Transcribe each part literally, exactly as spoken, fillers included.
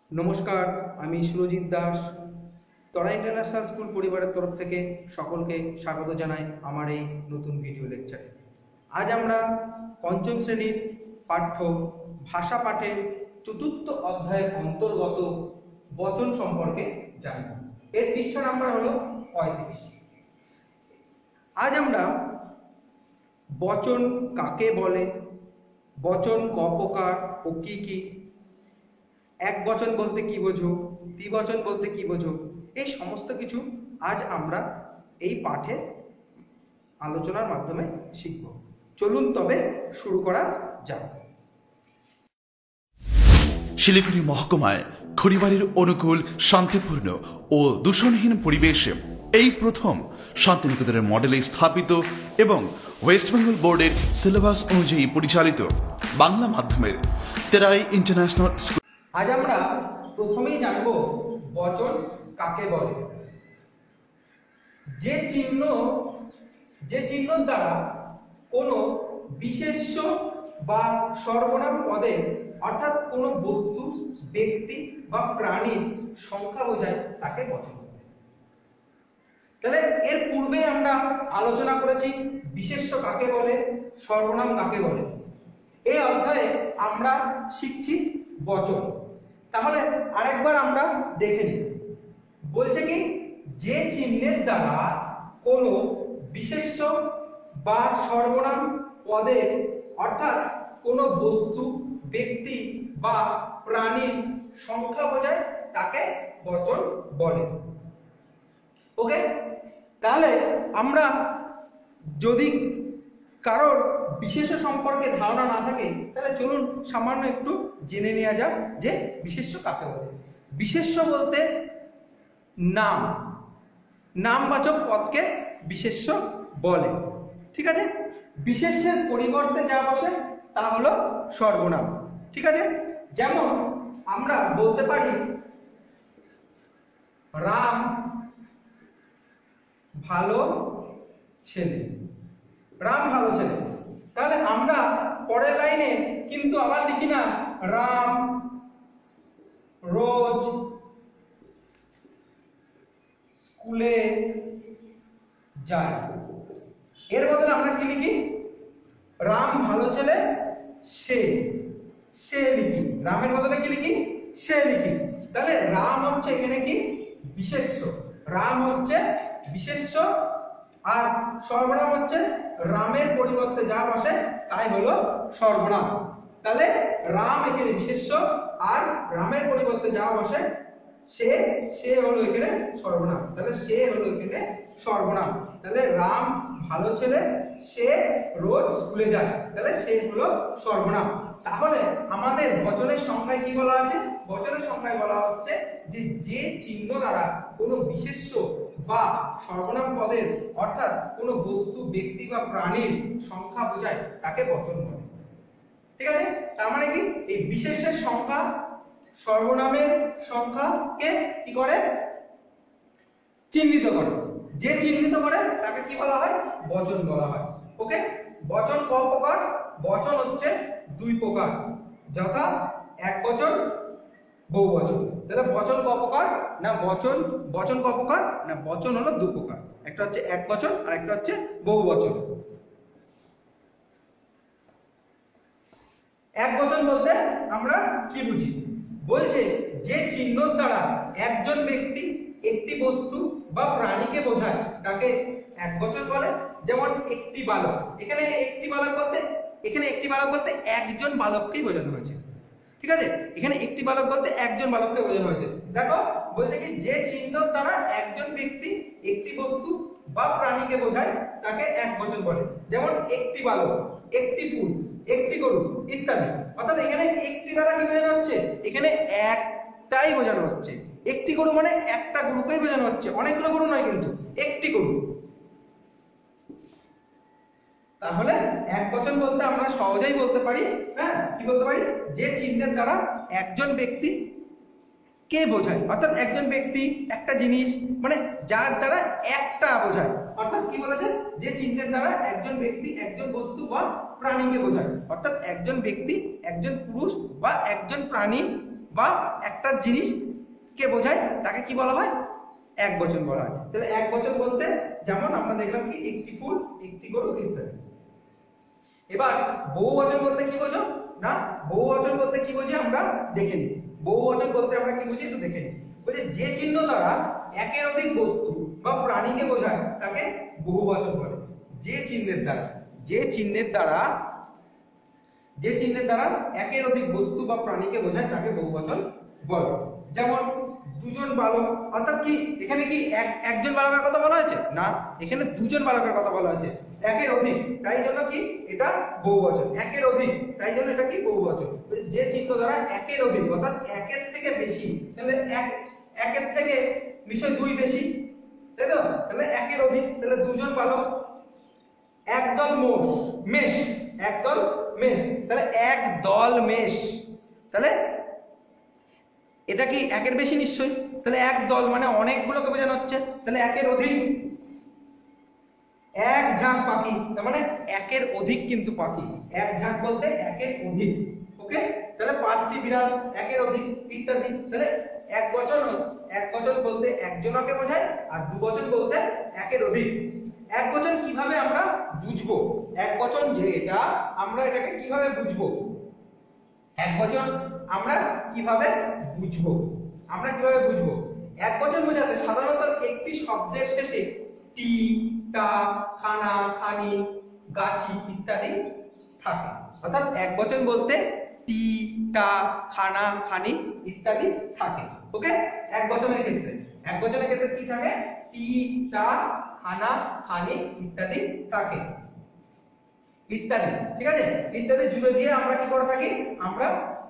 নমস্কার, আমি Surajit Das. Tara international school পরিবারের তরফ থেকে সকলকে স্বাগত জানাই আমার এই নতুন ভিডিও লেকচারে। আজ আমরা পঞ্চম শ্রেণীর পাঠ্য ভাষা পাঠের চতুর্থ অধ্যায়ের অন্তর্গত বচন সম্পর্কে জানব। এর পৃষ্ঠা নাম্বার হলো পঁয়ত্রিশ। আজ আমরা বচন কাকে বলে, বচন ক প্রকার ও কি কি, এক বচন বলতে কি বোঝো, দ্বিবচন বলতে কি বোঝো, এই সমস্ত কিছু আজ আমরা এই পাঠে আলোচনার মাধ্যমে শিখব। চলুন তবে শুরু করা যাক। শিলিগুড়ি মহকুমায় খড়িবাড়ির অনুকূল, শান্তিপূর্ণ ও দূষণহীন পরিবেশে এই প্রথম শান্তিনিকেতনের মডেলে স্থাপিত এবং ওয়েস্ট বেঙ্গল বোর্ডের সিলেবাস অনুযায়ী পরিচালিত বাংলা মাধ্যমের তেরাই ইন্টারন্যাশনাল স্কুল। আজ আমরা প্রথমেই জানব বচন কাকে বলে। যে চিহ্ন যে চিহ্ন দ্বারা কোনো বিশেষ্য বা সর্বনাম পদের অর্থাৎ কোনো বস্তু, ব্যক্তি বা প্রাণীর সংখ্যা বোঝায় তাকে বচন বলে। তাহলে এর পূর্বে আমরা আলোচনা করেছি বিশেষ্য কাকে বলে, সর্বনাম কাকে বলে। এই অধ্যায়ে আমরা শিখছি বচন। তাহলে আরেকবার আমরা দেখে নিই। বলছে কি, যে চিহ্নের দ্বারা কোনো বিশেষ্য বা সর্বনাম পদের অর্থাৎ কোনো বস্তু, ব্যক্তি বা প্রাণীর সংখ্যা বোঝায় তাকে বচন বলে। ওকে, তাহলে আমরা যদি কারোর বিশেষ্য সম্পর্কে ধারণা না থাকে তাহলে চলুন সামান্য একটু জেনে নেওয়া যাক যে বিশেষ্য কাকে বলে। বিশেষ্য বলতে নাম, নামবাচক পদকে বিশেষ্য বলে। ঠিক আছে, বিশেষ্যের পরিবর্তে যা বসে তা হলো সর্বনাম। ঠিক আছে, যেমন আমরা বলতে পারি রাম ভালো ছেলে, রাম ভালো ছেলে। তাহলে আমরা পরের লাইনে কিন্তু আবার লিখি না রাম রোজ স্কুলে যায়। এর বদলে আমরা কি লিখি? রাম ভালো ছেলে সে, সে লিখি। রামের বদলে কি লিখি? সে লিখি। তাহলে রাম হচ্ছে এখানে কি? বিশেষ্য। রাম হচ্ছে বিশেষ্য আর সর্বনাম হচ্ছে রামের পরিবর্তে যা বসে তাই হলো সর্বনাম। তাহলে রাম এখানে বিশেষ্য আর রামের পরিবর্তে যা বসে সে, সে হলো এখানে সর্বনাম। তাহলে সে হলো এখানে সর্বনাম। তাহলে রাম ভালো ছেলে, সে রোজ স্কুলে যায়। তাহলে সে হলো সর্বনাম। তাহলে আমাদের বচনের সংখ্যায় কি বলা আছে? বচনের সংখ্যায় বলা হচ্ছে যে যে চিহ্ন দ্বারা কোনো বিশেষ্য বা সর্বনাম পদের অর্থাৎ কোনো বস্তু, ব্যক্তি বা প্রাণীর সংখ্যা বোঝায় তাকে বচন বলে। ঠিক আছে, তার মানে কি এই বিশেষ্যের সংখ্যা সর্বনামের সংখ্যাকে কি করে? চিহ্নিত করে। যে চিহ্নিত করে তাকে কি বলা হয়? বচন বলা হয়। ওকে, বচন ক প্রকার? বচন হচ্ছে দুই প্রকার, যথা এক বচন, বহু বচন। তাহলে বচন ক প্রকার? না বচন বচন ক প্রকার? না বচন হলো দু প্রকার, একটা হচ্ছে এক বচন আর একটা হচ্ছে বহু বচন। এক বচন বলতে আমরা কি বুঝি? বলছে যে চিহ্ন দ্বারা একজন ব্যক্তি, একটি বস্তু বা প্রাণীকে বোঝায় তাকে এক বচন বলে। যেমন একটি বালক, এখানে একটি বালক বলতে এখানে একটি বালক বলতে একজন বালককেই বোঝানো হয়েছে। ঠিক আছে, এখানে একটি বালক বলতে একজন বালককে বোঝানো হয়েছে। দেখো বলতে কি যে চিহ্ন দ্বারা একজন ব্যক্তি, একটি বস্তু বা প্রাণীকে বোঝায় তাকে এক বচন বলে। যেমন একটি বালক, একটি ফুল, একটি গরু ইত্যাদি। অর্থাৎ এখানে একটি দ্বারা কি বোঝানো হচ্ছে? এখানে একটাই বোঝানো হচ্ছে। একটি গরু মানে একটা গরুকেই বোঝানো হচ্ছে, অনেকগুলো গরু নয়, কিন্তু একটি গরু। তাহলে এক বচন বলতে আমরা সহজেই বলতে পারি, হ্যাঁ কি বলতে পারি? যে চিহ্নের দ্বারা একজন ব্যক্তি কে বোঝায়, অর্থাৎ একজন ব্যক্তি, একটা জিনিস, মানে যার দ্বারা একটা বোঝায়। অর্থাৎ কি বলেছে? যে চিহ্নের দ্বারা একজন ব্যক্তি, একজন বস্তু বা প্রাণীকে বোঝায়। অর্থাৎ একজন ব্যক্তি, একজন পুরুষ বা একজন প্রাণী বা একটা জিনিসকে বোঝায় তাকে কি বলা হয়, এক বচন বলা হয়। তাহলে এক বচন বলতে যেমন আমরা দেখলাম কি একটি ফুল, একটি গরু ইত্যাদি। এবার বহু বচন বলতে কি বোঝো না, বহু বচন বলতে কি বুঝি আমরা দেখে নিই। বহু বচন বলতে আমরা কি বুঝি একটু দেখে নিই। বলছে যে চিহ্ন দ্বারা একের অধিক বস্তু বা প্রাণীকে বোঝায় তাকে বহু বচন বলে। যে চিহ্নের দ্বারা যে চিহ্নের দ্বারা যে চিহ্নের দ্বারা একের অধিক বস্তু বা প্রাণীকে বোঝায় তাকে বহু বচন বলে। যেমন দুজন বালক, অর্থাৎ কি এখানে কি এক একজন বালকের কথা বলা হয়েছে না, এখানে দুজন বালকের কথা বলা হয়েছে, একের অধিক, তাই জন্য কি এটা বহুবচন। একের অধিক তাই জন্য এটা কি বহুবচন। যে চিহ্ন দ্বারা একের অধিক অর্থাৎ একের থেকে বেশি, তাহলে এক একের থেকে নিশ্চয় দুই বেশি, তাই তো, তাহলে একের অধিক, তাহলে দুজন বালক, একদল মোষ মেষ, একদল মেষ, তাহলে এক দল মেষ, তাহলে এটা কি একের বেশি নিশ্চয়ই, তাহলে এক দল মানে অনেকগুলোকে বোঝানো হচ্ছে, তাহলে একের অধিক। এক ঝাঁক পাখি, তার মানে একের অধিক কিন্তু পাখি, এক ঝাঁক বলতে একের অধিক, ওকে। তাহলে পাঁচটি বিড়াল, একের অধিক ইত্যাদি। তাহলে এক বচন, এক বচন বলতে একজনকে বোঝায়, আর দু বচন বলতে একের অধিক। এক বচন কিভাবে আমরা বুঝবো, এক বচন যে এটা আমরা এটাকে কিভাবে বুঝবো, এক বচন আমরা কিভাবে বুঝবো, আমরা কিভাবে বুঝবো এক বচন বোঝাতে সাধারণত একটি শব্দের শেষে টি, টা, খানা, খানি, গাছি ইত্যাদি থাকে। অর্থাৎ এক বচন বলতে টি, টা, খানা, খানি ইত্যাদি থাকে, ওকে। এক বচনের ক্ষেত্রে এক বচনের ক্ষেত্রে কি থাকে, টি, টা, খানা, খানি ইত্যাদি থাকে, ইত্যাদি, ঠিক আছে। ইত্যাদি জুড়ে দিয়ে আমরা কি করে থাকি, আমরা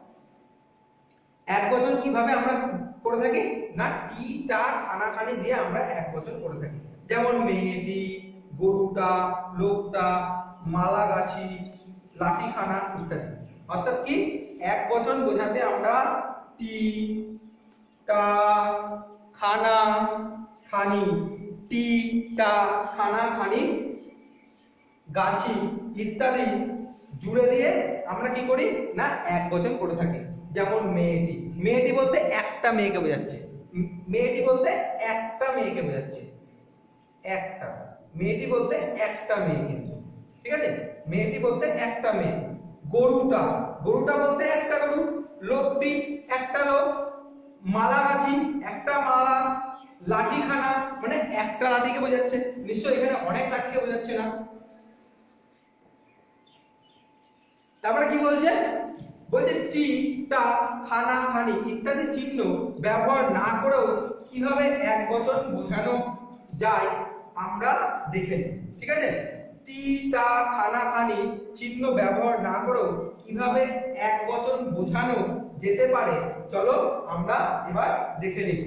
এক বচন কিভাবে আমরা করে থাকি না, টি, টা, খানা, খানি দিয়ে আমরা এক বচন করে থাকি। যেমন মেয়েটি, গরুটা, লোকটা, মালা গাছি, লাঠিখানা ইত্যাদি। অর্থাৎ কি এক বচন বোঝাতে আমরা টি, টা, খানা, খানি, টি, টা, খানা, খানি, গাছি ইত্যাদি জুড়ে দিয়ে আমরা কি করি না এক বচন করে থাকি। যেমন মেয়েটি, মেয়েটি বলতে একটা মেয়েকে বোঝাচ্ছে, মেয়েটি বলতে একটা মেয়েকে বোঝাচ্ছে, একটা মেয়েটি বলতে একটা মেয়ে, কিন্তু ঠিক আছে, মেয়েটি বলতে একটা মেয়ে। গরুটা, গরুটা বলতে একটা গরু। লোকটি একটা লোক। মালাগাছি একটা মালা। লাঠিখানা মানে একটা লাঠিকে বোঝাচ্ছে, নিশ্চয়ই এখানে অনেক লাঠিকে বোঝাচ্ছে না। তারপরে কি বলছে, বলছে টি, টা, খানা, খানি ইত্যাদি চিহ্ন ব্যবহার না করেও কিভাবে এক বচন বোঝানো যায় আমরা দেখে নিই, ঠিক আছে। টি, টা, খানা, খানি চিহ্ন ব্যবহার না করেও কিভাবে এক বচন বোঝানো যেতে পারে চলো আমরা এবার দেখে নিই।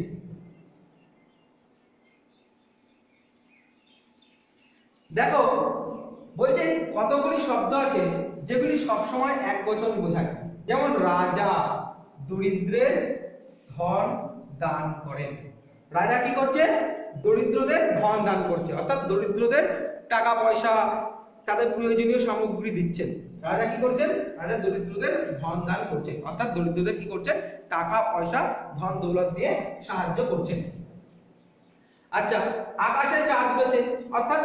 দেখো বলছে কতগুলি শব্দ আছে যেগুলি সবসময় এক বচন বোঝায়। যেমন রাজা দরিদ্রের ধন দান করেন। রাজা কি করছে, দরিদ্রদের ধন দান করছে, অর্থাৎ দরিদ্রদের টাকা পয়সা তাদের প্রয়োজনীয় সামগ্রী দিচ্ছেন। রাজা কি করছেন, রাজা দরিদ্রদের ধন দান করছেন, অর্থাৎ দরিদ্রদের কি করছেন, টাকা পয়সা ধন দৌলত দিয়ে সাহায্য করছেন। আচ্ছা, আকাশে চাঁদ উঠেছে, অর্থাৎ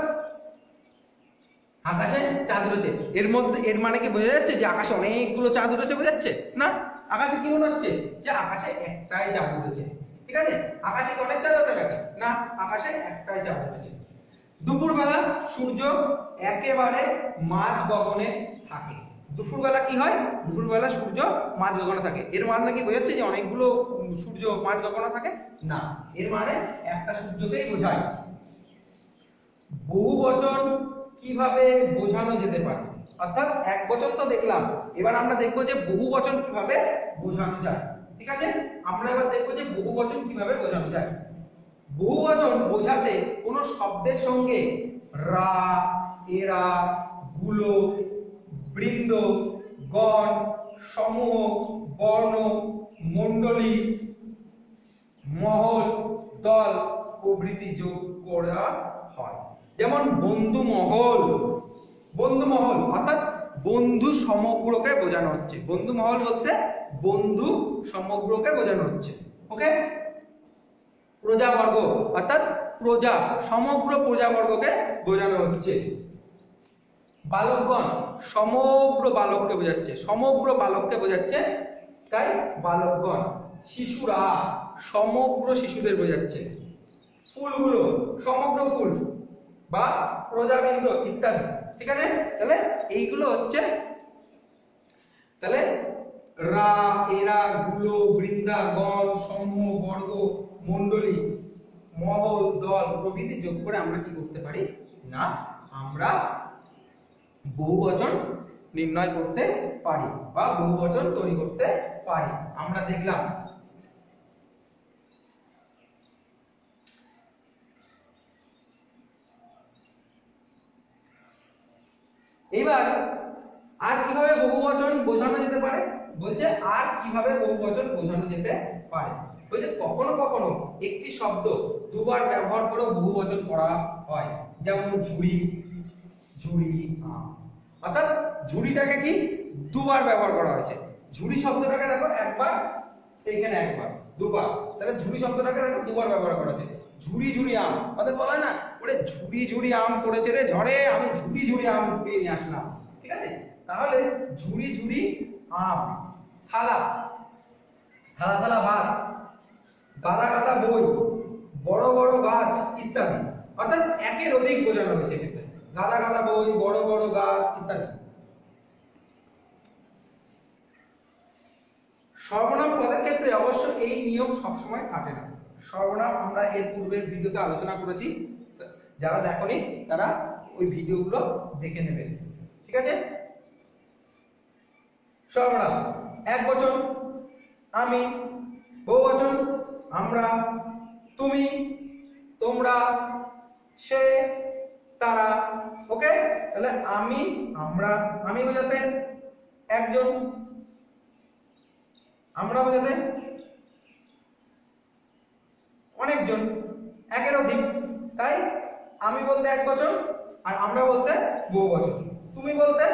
আকাশে চাঁদ উঠেছে, এর মধ্যে এর মানে কি বোঝা যাচ্ছে যে আকাশে অনেকগুলো চাঁদ উঠেছে বোঝাচ্ছে না, আকাশে কি মনে হচ্ছে যে আকাশে একটাই চাঁদ উঠেছে, ঠিক আছে। আকাশে কি অনেক চাঁদ ওঠে নাকি না, আকাশে একটাই চাঁদ উঠেছে। দুপুরবেলা সূর্য একেবারে মাঝ গগনে থাকে। দুপুরবেলা কি হয়, দুপুরবেলা সূর্য মাঝ গগনে থাকে, এর মানে কি বোঝাচ্ছে যে অনেকগুলো সূর্য মাঝ গগনে থাকে না, এর মানে একটা সূর্যকেই বোঝায়। বহু বচন কিভাবে বোঝানো যেতে পারে, অর্থাৎ এক বচন তো দেখলাম, এবার আমরা দেখবো যে বহু বচন কিভাবে বোঝানো যায়, ঠিক আছে। আমরা এবার দেখবো যে বহু বচন কিভাবে বোঝানো যায়। বহু বচন বোঝাতে কোন শব্দের সঙ্গে রা, এরা, গুলো, বৃন্দ, গণ, সমূহ, বর্ণ, মণ্ডলী, মহল, দল প্রভৃতি যোগ করা হয়। যেমন বন্ধু মহল, বন্ধু মহল অর্থাৎ বন্ধু সমগ্রকে বোঝানো হচ্ছে। বন্ধু মহল বলতে বন্ধু সমগ্রকে বোঝানো হচ্ছে। ওকে, প্রজাবর্গ অর্থাৎ প্রজা, সমগ্র প্রজাবর্গকে বোঝানো হচ্ছে। বালকগণ সমগ্র বালককে বোঝাচ্ছে, সমগ্র বালককে বোঝাচ্ছে, তাই বালকগণ। শিশুরা সমগ্র শিশুদের বোঝাচ্ছে। ফুলগুলো সমগ্র ফুল বা প্রজাবৃন্দ ইত্যাদি। ঠিক আছে, তাহলে এইগুলো হচ্ছে, তাহলে রা, এরা, গুলো, বৃন্দা, গণ, সমূহ, বর্গ, মণ্ডলী, মহল, দল প্রভৃতি যোগ করে আমরা কি করতে পারি না, আমরা বহুবচন নির্ণয় করতে পারি বা বহুবচন তৈরি করতে পারি। আমরা দেখলাম। এবার আর কিভাবে বহুবচন বোঝানো যেতে পারে, বলছে আর কিভাবে বহুবচন বোঝানো যেতে পারে, বলছে কখনো কখনো একটি শব্দ দুবার ব্যবহার করে বহুবচন করা হয়, যেমন ঝুড়ি, ঝুড়ি আম। অর্থাৎ ঝুড়িটাকে কি দুবার ব্যবহার করা হয়েছে, ঝুড়ি শব্দটাকে দেখো একবার, এইখানে একবার, দুবার, তাহলে ঝুড়ি শব্দটাকে দেখো দুবার ব্যবহার করা হয়েছে। ঝুড়ি ঝুড়ি আম, অর্থাৎ বলা হয় না ওরে ঝুড়ি ঝুড়ি আম পড়েছে রে ঝড়ে, আমি ঝুড়ি ঝুড়ি আম পেয়ে নিয়ে আসলাম। ঠিক আছে, তাহলে ঝুড়ি ঝুড়ি আম। থালা, থালা থালা ভাত, গাদা গাদা বই, বড় বড় গাছ ইত্যাদি। অর্থাৎ একের অধিক বোঝানো হয়েছে এক্ষেত্রে, গাদা গাদা বই, বড় বড় গাছ ইত্যাদি। সর্বনাম পদের ক্ষেত্রে অবশ্য এই নিয়ম সবসময় খাটে না। সর্বনাম আমরা এর পূর্বের ভিডিওতে আলোচনা করেছি, যারা দেখোনি তারা ওই ভিডিওগুলো দেখে নেবেন। ঠিক আছে, সর্বনাম এক বচন আমি, বহুবচন আমরা, তুমি, তোমরা, সে, তারা। ওকে, তাহলে আমি, আমরা, আমি বোঝাতে একজন, আমরা বোঝাতে অনেকজন, একের অধিক, তাই আমি বলতে এক বচন আর আমরা বলতে বহু বচন। তুমি বলতে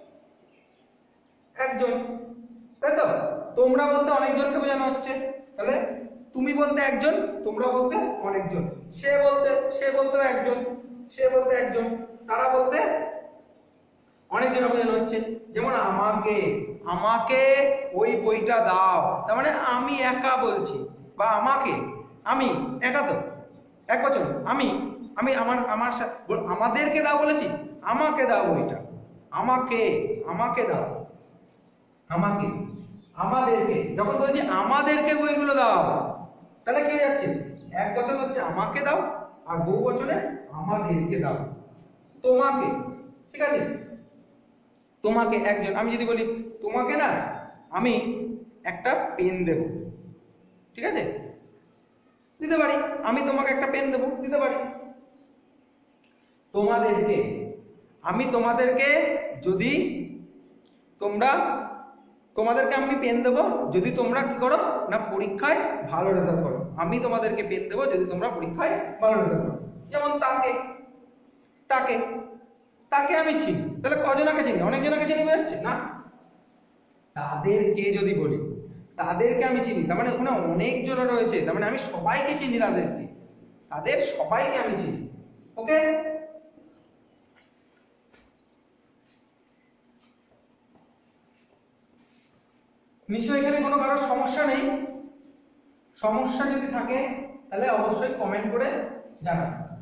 একজন, তাই তো। তোমরা বলতে অনেকজনকে বোঝানো হচ্ছে, তাহলে তুমি বলতে একজন, তোমরা বলতে অনেকজন। সে বলতে, সে বলতেও একজন, সে বলতে একজন। তারা বলতে অনেকজন বোঝানো হচ্ছে। যেমন আমাকে, আমাকে ওই বইটা দাও, তার মানে আমি একা বলছি, বা আমাকে, আমি একা তো এক বচন, আমি, আমি আমার, আমার আমাদেরকে দাও বলেছি, আমাকে দাও বইটা, আমাকে, আমাকে দাও, আমাকে, আমাদেরকে। যখন বলছি আমাদেরকে বইগুলো দাও, তাহলে কি যাচ্ছে, এক বচন হচ্ছে আমাকে দাও আর বহু বচনে আমাদেরকে দাও। তোমাকে, ঠিক আছে, তোমাকে একজন। আমি যদি বলি তোমাকে না আমি একটা পেন দেব, ঠিক আছে, দিতে পারি, আমি তোমাকে একটা পেন দেব, দিতে পারি। তোমাদেরকে, আমি তোমাদেরকে যদি তোমরা, তোমাদেরকে আমি পেন দেবো যদি তোমরা কি করো না পরীক্ষায় ভালো রেজাল্ট করো, আমি তোমাদেরকে পেন দেবো যদি তোমরা পরীক্ষায় ভালো রেজাল্ট করো। যেমন তাকে, তাকে, তাকে আমি চিনি, তাহলে কজনাকে চিনি, অনেকজনকে চিনি বোঝাচ্ছে না। তাদেরকে যদি বলি, তাদেরকে আমি চিনি, তার মানে ওখানে অনেকজন রয়েছে, তার মানে আমি সবাইকে চিনি, তাদেরকে, তাদের সবাইকে আমি চিনি। ওকে, নিশ্চয়ই এখানে কোনো কারোর সমস্যা নেই। সমস্যা যদি থাকে তাহলে অবশ্যই কমেন্ট করে জানাবেন।